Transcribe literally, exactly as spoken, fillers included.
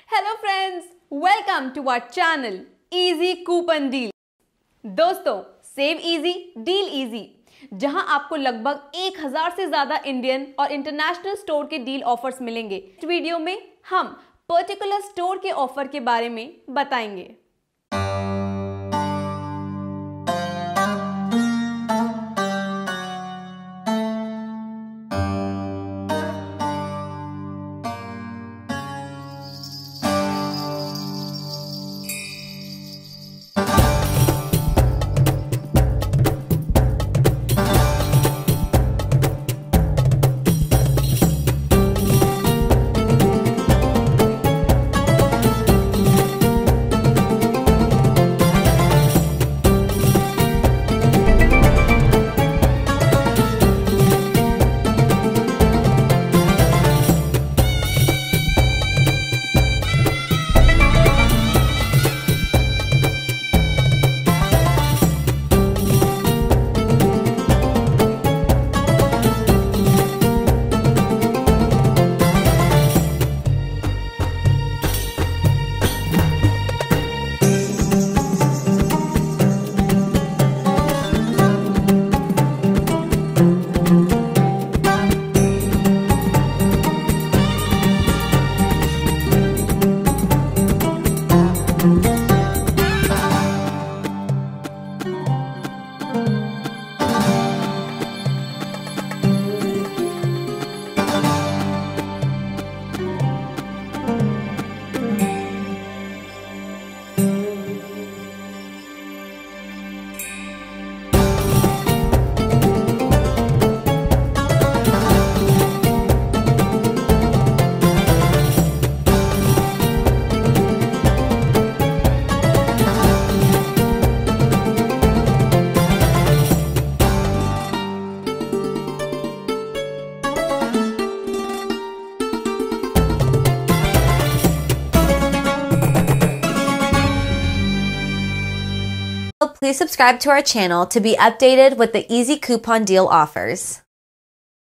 Hello friends, welcome to our channel easy coupon deal. दोस्तों, save easy deal easy, जहां आपको लगभग एक हजार से ज्यादा इंडियन और इंटरनेशनल स्टोर के डील ऑफर्स मिलेंगे। इस वीडियो में हम पर्टिकुलर स्टोर के ऑफर के बारे में बताएंगे। Please subscribe to our channel to be updated with the easy coupon deal offers.